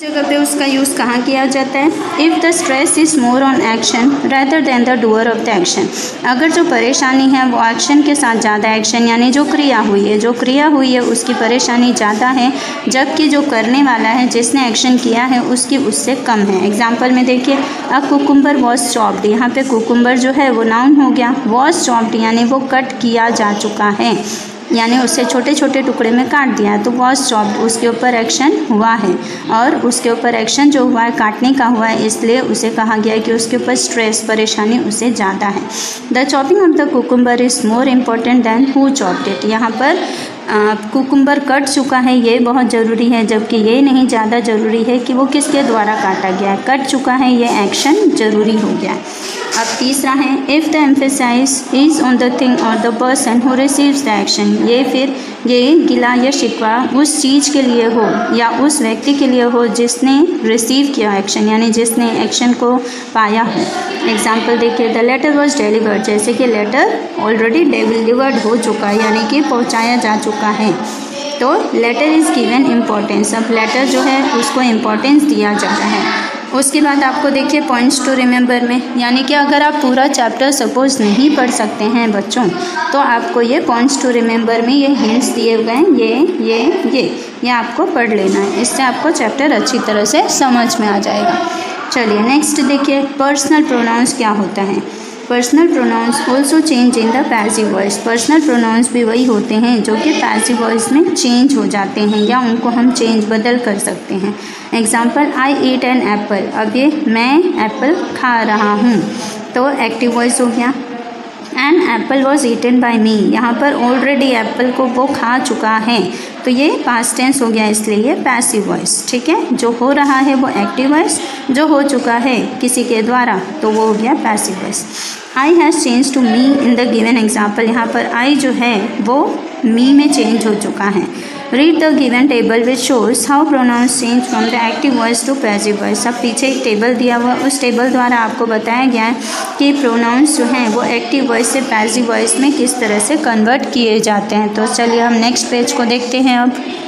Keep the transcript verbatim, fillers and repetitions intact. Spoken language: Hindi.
जगह पे उसका यूज़ कहाँ किया जाता है? If the stress is more on action rather than the doer of the action. अगर जो परेशानी है वो एक्शन के साथ ज़्यादा, एक्शन यानी जो क्रिया हुई है, जो क्रिया हुई है उसकी परेशानी ज़्यादा है, जबकि जो करने वाला है जिसने एक्शन किया है उसकी उससे कम है। एग्जाम्पल में देखिए, अ कुकुम्बर वॉज चॉप्ड, यहाँ पे कुकुम्बर जो है वो नाउन हो गया, वॉज चॉप्ड यानी वो कट किया जा चुका है, यानी उसे छोटे छोटे टुकड़े में काट दिया है, तो वॉज चॉप्ड उसके ऊपर एक्शन हुआ है, और उसके ऊपर एक्शन जो हुआ है काटने का हुआ है, इसलिए उसे कहा गया है कि उसके ऊपर स्ट्रेस, परेशानी उसे ज़्यादा है। The chopping of the cucumber is more important than who chopped it. यहाँ पर कुकुम्बर कट चुका है ये बहुत ज़रूरी है, जबकि ये नहीं ज़्यादा ज़रूरी है कि वो किसके द्वारा काटा गया है। कट चुका है ये एक्शन ज़रूरी हो गया है। अब तीसरा है, if the emphasise is on the thing और the person who receives the action. ये फिर ये गिला या शिकवा उस चीज़ के लिए हो या उस व्यक्ति के लिए हो जिसने रिसीव किया एक्शन, यानी जिसने एक्शन को पाया हो। एग्जाम्पल देखिए, द लेटर वॉज डिलीवर्ड, जैसे कि लेटर ऑलरेडी डिलीवर्ड हो चुका है, यानी कि पहुँचाया जा चुका है, तो लेटर इज़ गिवन इम्पोर्टेंस। अब लेटर जो है उसको इम्पोर्टेंस दिया जा रहा है। उसके बाद आपको देखिए पॉइंट्स टू रिमेंबर में, यानी कि अगर आप पूरा चैप्टर सपोज नहीं पढ़ सकते हैं बच्चों, तो आपको ये पॉइंट्स टू रिमेंबर में ये हिंट्स दिए हुए हैं, ये ये ये ये आपको पढ़ लेना है, इससे आपको चैप्टर अच्छी तरह से समझ में आ जाएगा। चलिए नेक्स्ट देखिए, पर्सनल प्रोनाउंस क्या होता है। Personal pronouns also change in the passive voice. Personal pronouns भी वही होते हैं जो कि पैसिव वॉइस में चेंज हो जाते हैं, या उनको हम चेंज बदल कर सकते हैं। Example, I eat an apple, अब ये मैं एप्पल खा रहा हूँ, तो एक्टिव वॉइस हो गया। An apple was eaten by me, यहाँ पर ऑलरेडी एप्पल को वो खा चुका है, तो ये पास्ट टेंस हो गया, इसलिए ये पैसिव वॉइस। ठीक है, जो हो रहा है वो एक्टिव वॉइस, जो हो चुका है किसी के द्वारा तो वो हो गया passive voice. I has change to me in the given example, यहाँ पर आई जो है वो मी में चेंज हो चुका है। Read the given table which shows how pronouns change from the active voice to passive voice. अब पीछे एक टेबल दिया हुआ, उस टेबल द्वारा आपको बताया गया है कि प्रोनाउंस जो हैं वो एक्टिव वॉइस से पैसिव वॉइस में किस तरह से कन्वर्ट किए जाते हैं। तो चलिए हम नेक्स्ट पेज को देखते हैं अब।